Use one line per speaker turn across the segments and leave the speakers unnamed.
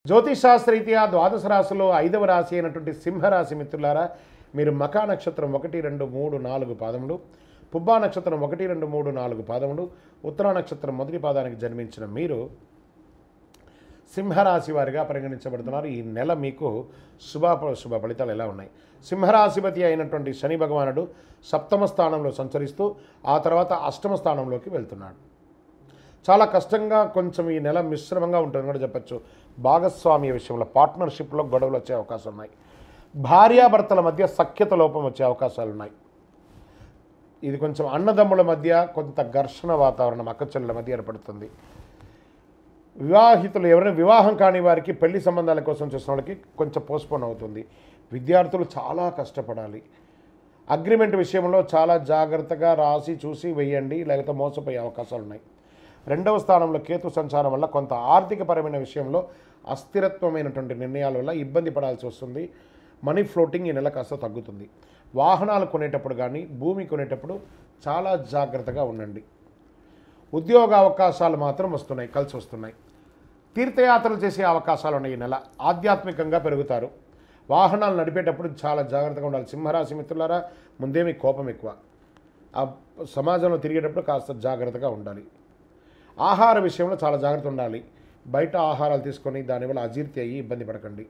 జ్యోతిషాస్త్రరీత్యా ద్వాదశ రాశుల్లో 5వ రాశి అయినటువంటి సింహరాశి మిత్రులారా, మీరు మకా నక్షత్రం 1, 2, 3, 4 పాదములు, పుబ్బా నక్షత్రం 1, 2, 3, 4 పాదములు, ఉత్తరా నక్షత్రం మొదటి పాదానికి జన్మించిన మీరు సింహరాశి వారిగా పరిగణించబడుతున్నారు. ఈ నెల మీకు శుభ ఫలితాలు ఎలా ఉన్నాయి? సింహరాశిపతి అయినటువంటి శని భగవానుడు 7వ స్థానంలో సంచరిస్తూ ఆ తర్వాత 8వ స్థానంలోకి వెళ్తున్నాడు. చాలా కష్టంగా కొంచెం ఈ నెల మిశ్రమంగా ఉంటుందని కూడా చెప్పచ్చు. భాగస్వామ్య విషయంలో పార్ట్నర్షిప్లో గొడవలు వచ్చే అవకాశాలు ఉన్నాయి. భార్యాభర్తల మధ్య సఖ్యత లోపం వచ్చే అవకాశాలు ఉన్నాయి. ఇది కొంచెం అన్నదమ్ముల మధ్య కొంత ఘర్షణ వాతావరణం అక్కచెల్లెల మధ్య ఏర్పడుతుంది. వివాహితులు ఎవరైనా వివాహం కాని వారికి పెళ్లి సంబంధాల కోసం చూసిన వాళ్ళకి కొంచెం పోస్ట్పోన్ అవుతుంది. విద్యార్థులు చాలా కష్టపడాలి. అగ్రిమెంట్ విషయంలో చాలా జాగ్రత్తగా రాసి చూసి వేయండి, లేకపోతే మోసపోయే అవకాశాలు ఉన్నాయి. 2వ స్థానంలో కేతు సంచారం వల్ల కొంత ఆర్థికపరమైన విషయంలో అస్థిరత్వమైనటువంటి నిర్ణయాల వల్ల ఇబ్బంది పడాల్సి వస్తుంది. మనీ ఫ్లోటింగ్ ఈ నెల కాస్త తగ్గుతుంది. వాహనాలు కొనేటప్పుడు కానీ భూమి కొనేటప్పుడు చాలా జాగ్రత్తగా ఉండండి. ఉద్యోగ అవకాశాలు మాత్రం వస్తున్నాయి, కలిసి వస్తున్నాయి. తీర్థయాత్రలు చేసే అవకాశాలు ఉన్నాయి. ఈ నెల ఆధ్యాత్మికంగా పెరుగుతారు. వాహనాలు నడిపేటప్పుడు చాలా జాగ్రత్తగా ఉండాలి. సింహరాశి మిత్రులారా, ముందేమి కోపం ఎక్కువ. ఆ సమాజంలో తిరిగేటప్పుడు కాస్త జాగ్రత్తగా ఉండాలి. ఆహార విషయంలో చాలా జాగ్రత్త ఉండాలి. బయట ఆహారాలు తీసుకొని దానివల్ల అజీర్తి అయ్యి ఇబ్బంది పడకండి.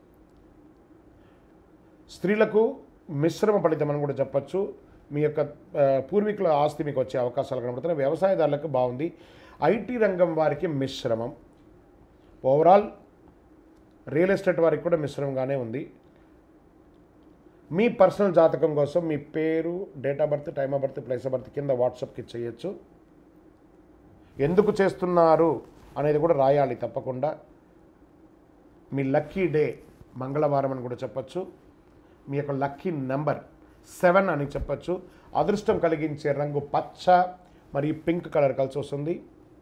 స్త్రీలకు మిశ్రమ ఫలితం అని కూడా చెప్పచ్చు. మీ యొక్క పూర్వీకుల ఆస్తి మీకు వచ్చే అవకాశాలు కనబడుతున్నాయి. వ్యవసాయదారులకు బాగుంది. ఐటీ రంగం వారికి మిశ్రమం. ఓవరాల్ రియల్ ఎస్టేట్ వారికి కూడా మిశ్రమంగానే ఉంది. మీ పర్సనల్ జాతకం కోసం మీ పేరు, date of birth, time of birth, place of birth కింద వాట్సాప్కి చేయొచ్చు. ఎందుకు చేస్తున్నారు అనేది కూడా రాయాలి తప్పకుండా. మీ లక్కీ డే మంగళవారం అని కూడా చెప్పచ్చు. మీ యొక్క లక్కీ నెంబర్ 7 అని చెప్పచ్చు. అదృష్టం కలిగించే రంగు పచ్చ మరియు పింక్ కలర్ కలిసి వస్తుంది.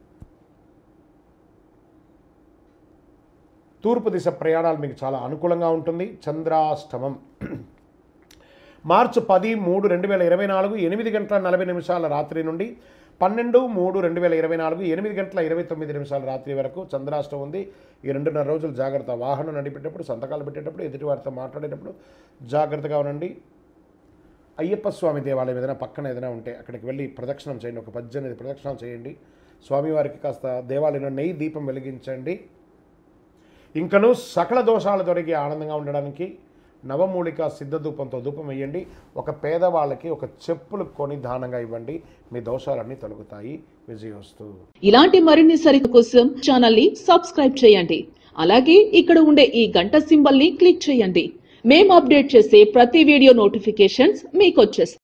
తూర్పు దిశ ప్రయాణాలు మీకు చాలా అనుకూలంగా ఉంటుంది. చంద్రాష్టమం మార్చి 10/3/2024 8:40 రాత్రి నుండి 12/3/2024 8:29 రాత్రి వరకు చంద్రాష్టమం ఉంది. ఈ 2.5 రోజులు జాగ్రత్త. వాహనం నడిపేటప్పుడు, సంతకాలు పెట్టేటప్పుడు, ఎదుటివారితో మాట్లాడేటప్పుడు జాగ్రత్తగా ఉండండి. అయ్యప్ప స్వామి దేవాలయం ఏదైనా పక్కన ఏదైనా ఉంటే అక్కడికి వెళ్ళి ప్రదక్షిణం చేయండి. ఒక 18 ప్రదక్షిణాలు చేయండి. స్వామివారికి కాస్త దేవాలయంలో నెయ్యి దీపం వెలిగించండి. ఇంకనూ సకల దోషాలు తొలగి ఆనందంగా ఉండడానికి నవమూలిక సిద్ధ ధూపంతో ధూపం వేయండి. ఒక పేదవాళ్ళకి ఒక చెప్పులు కొని దానంగా ఇవ్వండి. మీ దోషాలన్నీ తొలగుతాయి. విజయోస్తు.
ఇలాంటి మరిన్ని సరిత కోసం ఛానల్ ని సబ్స్క్రైబ్ చేయండి. అలాగే ఇక్కడ ఉండే ఈ గంట సింబల్ ని క్లిక్ చేయండి. మేము అప్డేట్ చేసే ప్రతి వీడియో నోటిఫికేషన్స్ మీకు వచ్చేస్తాయి.